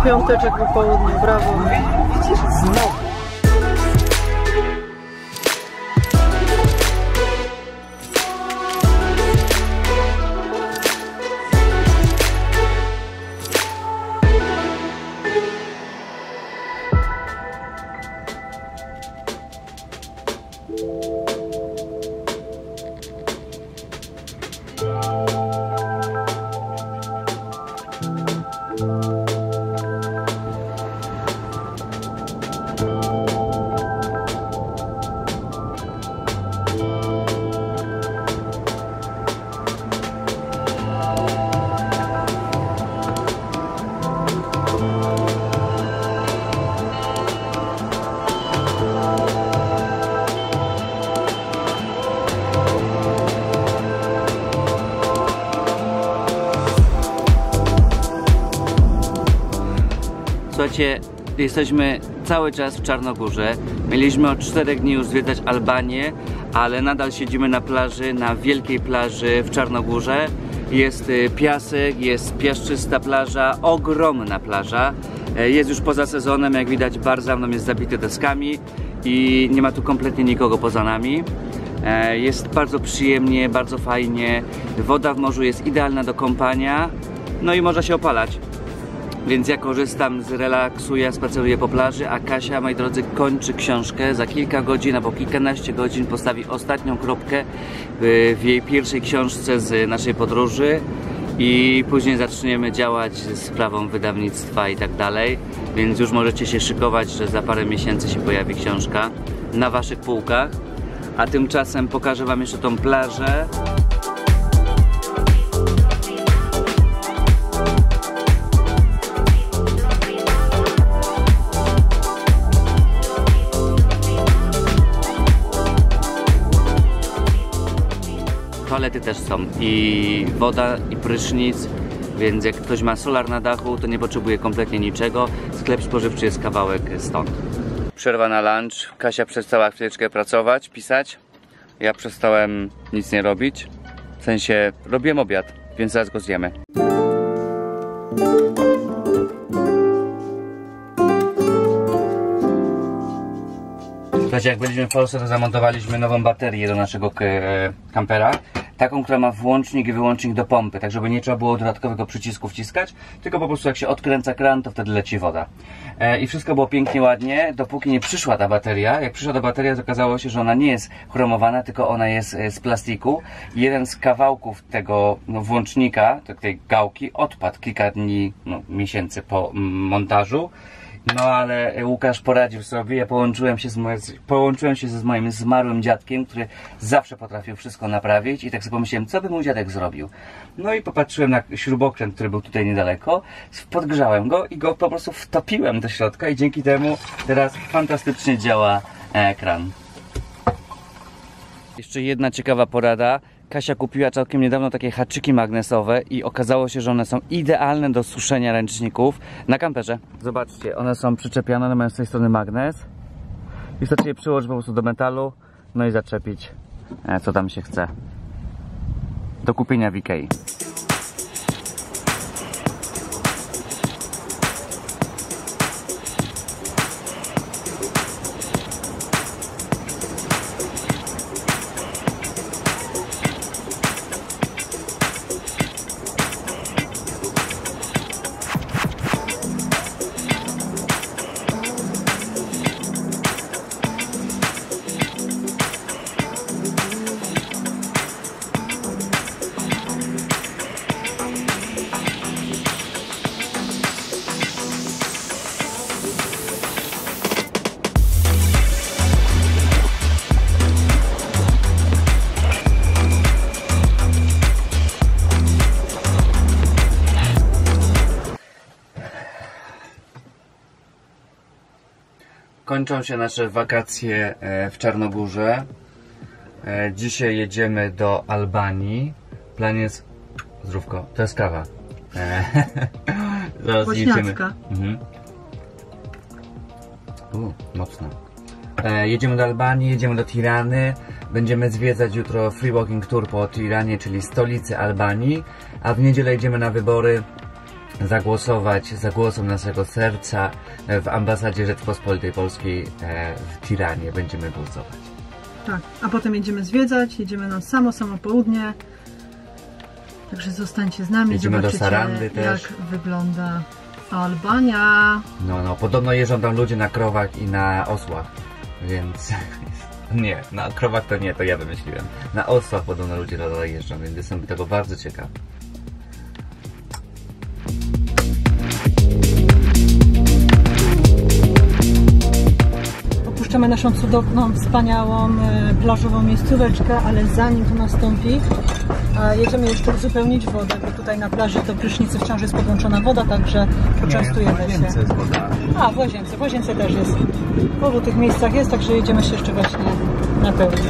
piąteczek po południu, brawo. Widzisz, znowu. Słuchajcie, jesteśmy cały czas w Czarnogórze. Mieliśmy od 4 dni już zwiedzać Albanię, ale nadal siedzimy na plaży, na wielkiej plaży w Czarnogórze. Jest piasek, jest piaszczysta plaża, ogromna plaża. Jest już poza sezonem, jak widać bar za mną jest zabity deskami i nie ma tu kompletnie nikogo poza nami. Jest bardzo przyjemnie, bardzo fajnie. Woda w morzu jest idealna do kąpania, no i można się opalać. Więc ja korzystam, zrelaksuję, spaceruję po plaży, a Kasia, moi drodzy, kończy książkę. Za kilka godzin albo kilkanaście godzin postawi ostatnią kropkę w jej pierwszej książce z naszej podróży i później zaczniemy działać z sprawą wydawnictwa i tak dalej. Więc już możecie się szykować, że za parę miesięcy się pojawi książka na waszych półkach. A tymczasem pokażę wam jeszcze tą plażę. Toalety też są i woda, i prysznic, więc jak ktoś ma solar na dachu, to nie potrzebuje kompletnie niczego. Sklep spożywczy jest kawałek stąd. Przerwa na lunch. Kasia przestała chwileczkę pracować, pisać. Ja przestałem nic nie robić. W sensie robiłem obiad, więc zaraz go zjemy. Słuchajcie, jak byliśmy w Polsce, to zamontowaliśmy nową baterię do naszego kampera. Taką, która ma włącznik i wyłącznik do pompy, tak żeby nie trzeba było dodatkowego przycisku wciskać, tylko po prostu jak się odkręca kran, to wtedy leci woda. I wszystko było pięknie, ładnie, dopóki nie przyszła ta bateria. Jak przyszła ta bateria, to okazało się, że ona nie jest chromowana, tylko ona jest z plastiku. I jeden z kawałków tego włącznika, tej gałki, odpadł kilka dni, miesięcy po montażu. No ale Łukasz poradził sobie, ja połączyłem się z moim zmarłym dziadkiem, który zawsze potrafił wszystko naprawić i tak sobie pomyślałem, co by mój dziadek zrobił. No i popatrzyłem na śrubokręt, który był tutaj niedaleko, podgrzałem go i go po prostu wtopiłem do środka i dzięki temu teraz fantastycznie działa kran. Jeszcze jedna ciekawa porada. Kasia kupiła całkiem niedawno takie haczyki magnesowe i okazało się, że one są idealne do suszenia ręczników na kamperze. Zobaczcie, one są przyczepione, one mają z tej strony magnes. I wystarczy je przyłożyć po prostu do metalu, no i zaczepić co tam się chce. Do kupienia w Ikei. Kończą się nasze wakacje w Czarnogórze. Dzisiaj jedziemy do Albanii. Plan jest... Zdrówko, to jest kawa. Zaraz jedziemy. Mocno. Jedziemy do Albanii, jedziemy do Tirany. Będziemy zwiedzać jutro free walking tour po Tiranie, czyli stolicy Albanii. A w niedzielę jedziemy na wybory zagłosować za głosem naszego serca w ambasadzie Rzeczpospolitej Polskiej w Tiranie. Będziemy głosować. Tak, a potem jedziemy zwiedzać, jedziemy na samo południe. Także zostańcie z nami, jedziemy do zobaczycie Sarandy też. jak wygląda Albania. No, podobno jeżdżą tam ludzie na krowach i na osłach, więc... Nie, na krowach to nie, to ja wymyśliłem. Na osłach podobno ludzie dalej jeżdżą, więc jestem tego bardzo ciekaw. Opuszczamy naszą cudowną, wspaniałą, plażową miejscóweczkę, ale zanim to nastąpi, jedziemy jeszcze uzupełnić wodę, bo tutaj na plaży to prysznicy wciąż jest podłączona woda, także poczęstujemy się. jest woda. A, w łazience też jest. W obu tych miejscach jest, także jedziemy się jeszcze właśnie napełnić.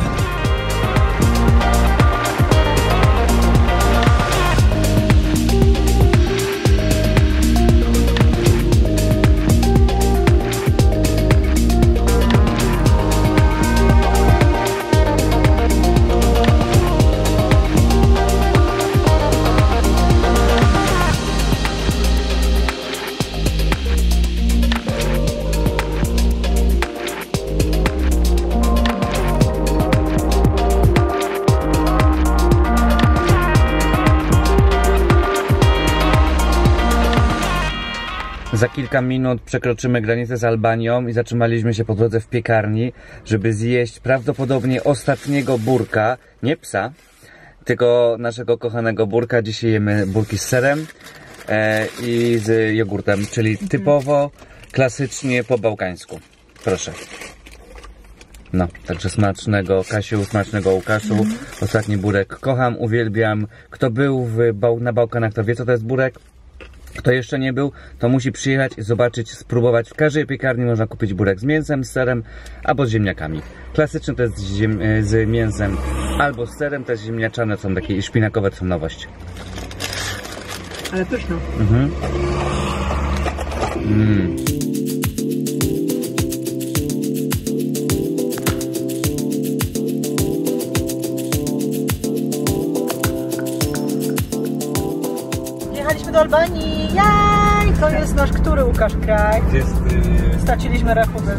Za kilka minut przekroczymy granicę z Albanią i zatrzymaliśmy się po drodze w piekarni, żeby zjeść prawdopodobnie ostatniego burka, nie psa, tylko naszego kochanego burka. Dzisiaj jemy burki z serem i z jogurtem, czyli typowo, klasycznie po bałkańsku. Proszę. No, także smacznego Kasiu, smacznego Łukaszu. Ostatni burek kocham, uwielbiam. Kto był na Bałkanach, to wie, co to jest burek. Kto jeszcze nie był, to musi przyjechać, zobaczyć, spróbować. W każdej piekarni można kupić burek z mięsem, z serem albo z ziemniakami. Klasyczny to jest z mięsem albo z serem, te ziemniaczane są takie szpinakowe, to są nowość. Ale pyszne. Jechaliśmy do Albanii. Jaj! To jest nasz który, Łukasz, kraj? Straciliśmy rachubę.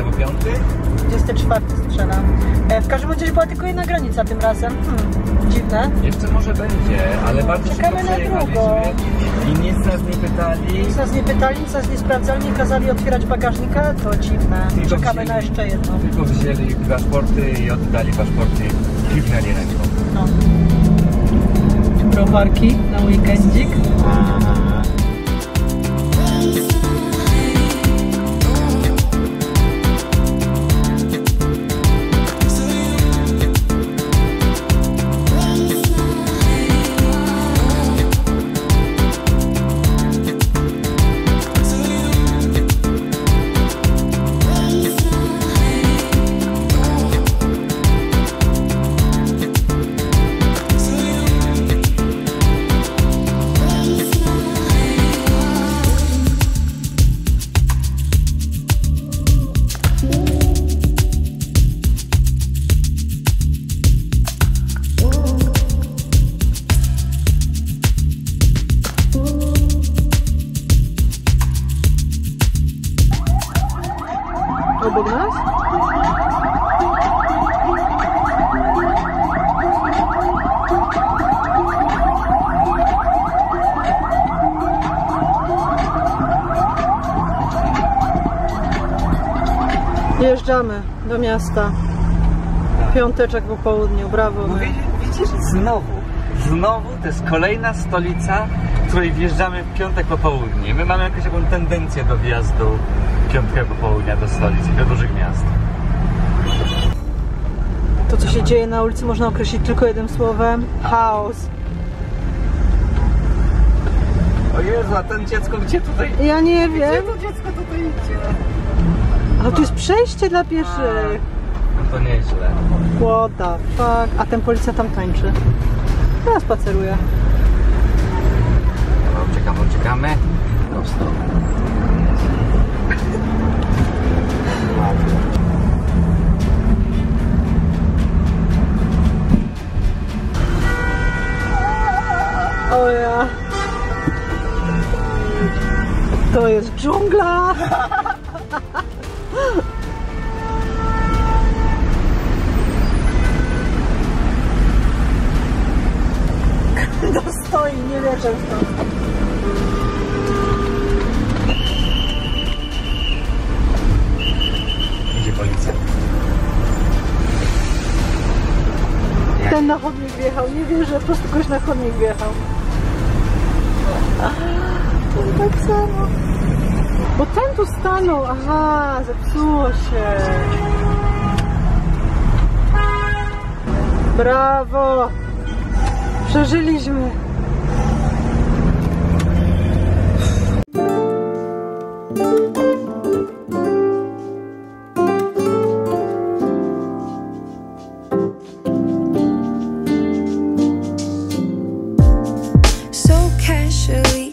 24 strzelam. W każdym razie była tylko jedna granica tym razem. Dziwne. Jeszcze może będzie, ale bardzo czekamy na drugą. I nic nas nie pytali. Nic nas nie sprawdzali, nie kazali otwierać bagażnika. To dziwne. Czekamy na jeszcze jedną. Tylko wzięli paszporty i oddali paszporty i kliknęli ręką. No. Browarki na weekendzik. Obok nas? Jeżdżamy do miasta. Piąteczek po południu, brawo. No, widzisz, znowu to jest kolejna stolica, w której wjeżdżamy w piątek po południu. My mamy jakąś taką tendencję do wjazdu piątkę po południa do stolic i do dużych miast. To, co się dzieje na ulicy, można określić tylko jednym słowem: chaos. O Jezu, a ten dziecko gdzie tutaj? Ja nie wiem. Gdzie to dziecko tutaj idzie? A tu jest przejście dla pieszych. No to nieźle. What the fuck? A ten policja tam tańczy. Ja spaceruję. Dobra, uciekamy. Prosto. O ja. jest dżungla. To stoi, nie wierzę w to. Idzie policja. Ten na chodnik wjechał, nie wierzę, po prostu ktoś na chodnik wjechał. Tak samo. Bo ten tu stanął, aha, zepsuło się. Brawo! Przeżyliśmy.